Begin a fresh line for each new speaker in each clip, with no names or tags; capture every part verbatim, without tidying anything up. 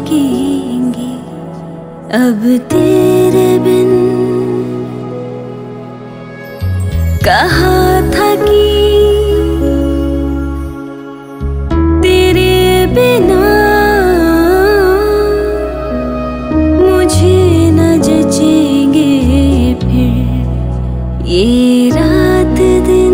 थकेंगे अब तेरे बिन। कहा था कि तेरे बिना मुझे न जचेंगे फिर ये रात दिन।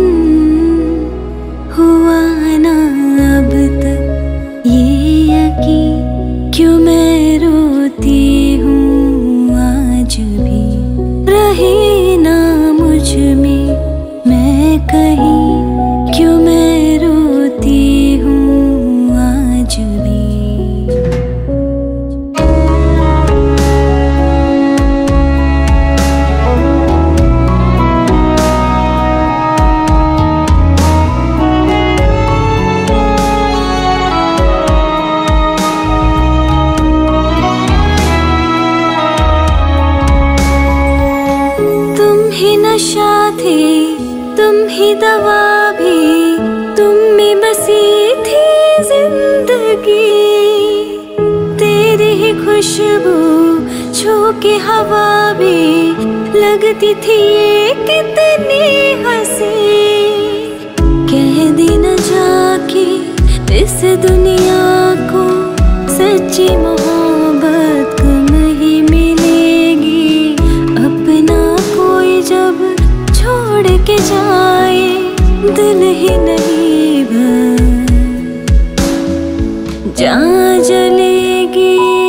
हुआ ना अब तक ये यकीन, क्यों मैं रोती हूँ आज भी। रही ना मुझ में मैं कहीं, क्यों मैं रोती हूँ आज भी। ही नशा थे, तुम ही दवा भी, तुम में बसी थी जिंदगी। तेरी ही खुशबू छू के हवा भी लगती थी ये कितनी हंसी। कह दी न जाके इस दुनिया को सच्ची मोहब्बत कम ही मिलेगी। अपना जब छोड़ के जाए दिल ही नहीं भर, जान जलेगी।